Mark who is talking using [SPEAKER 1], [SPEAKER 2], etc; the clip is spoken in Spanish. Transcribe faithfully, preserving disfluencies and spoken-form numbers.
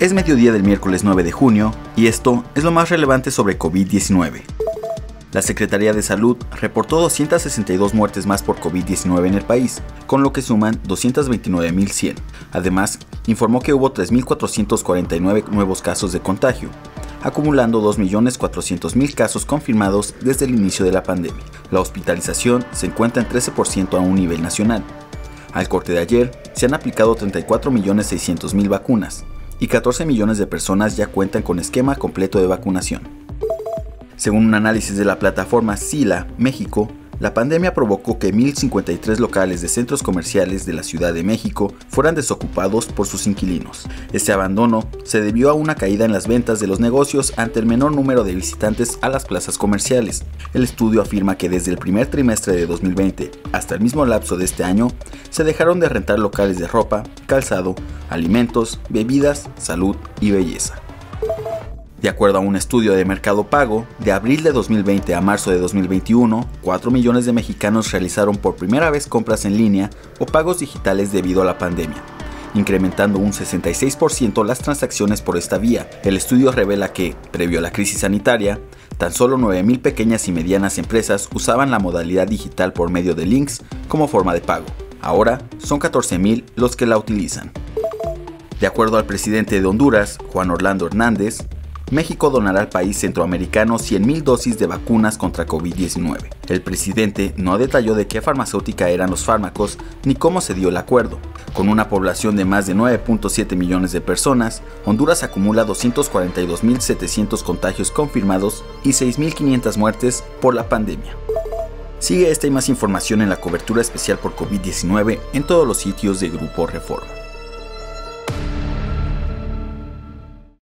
[SPEAKER 1] Es mediodía del miércoles nueve de junio y esto es lo más relevante sobre COVID diecinueve. La Secretaría de Salud reportó doscientas sesenta y dos muertes más por COVID diecinueve en el país, con lo que suman doscientos veintinueve mil cien. Además, informó que hubo tres mil cuatrocientos cuarenta y nueve nuevos casos de contagio, acumulando dos millones cuatrocientos mil casos confirmados desde el inicio de la pandemia. La hospitalización se encuentra en trece por ciento a un nivel nacional. Al corte de ayer, se han aplicado treinta y cuatro millones seiscientos mil vacunas, y catorce millones de personas ya cuentan con esquema completo de vacunación. Según un análisis de la plataforma SILA México, la pandemia provocó que mil cincuenta y tres locales de centros comerciales de la Ciudad de México fueran desocupados por sus inquilinos. Este abandono se debió a una caída en las ventas de los negocios ante el menor número de visitantes a las plazas comerciales. El estudio afirma que desde el primer trimestre de dos mil veinte hasta el mismo lapso de este año, se dejaron de rentar locales de ropa, calzado, alimentos, bebidas, salud y belleza. De acuerdo a un estudio de Mercado Pago, de abril de dos mil veinte a marzo de dos mil veintiuno, cuatro millones de mexicanos realizaron por primera vez compras en línea o pagos digitales debido a la pandemia, incrementando un sesenta y seis por ciento las transacciones por esta vía. El estudio revela que, previo a la crisis sanitaria, tan solo nueve mil pequeñas y medianas empresas usaban la modalidad digital por medio de links como forma de pago. Ahora son catorce mil los que la utilizan. De acuerdo al presidente de Honduras, Juan Orlando Hernández, México donará al país centroamericano cien mil dosis de vacunas contra COVID diecinueve. El presidente no detalló de qué farmacéutica eran los fármacos ni cómo se dio el acuerdo. Con una población de más de nueve punto siete millones de personas, Honduras acumula doscientos cuarenta y dos mil setecientos contagios confirmados y seis mil quinientas muertes por la pandemia. Sigue esta y más información en la cobertura especial por COVID diecinueve en todos los sitios de Grupo Reforma.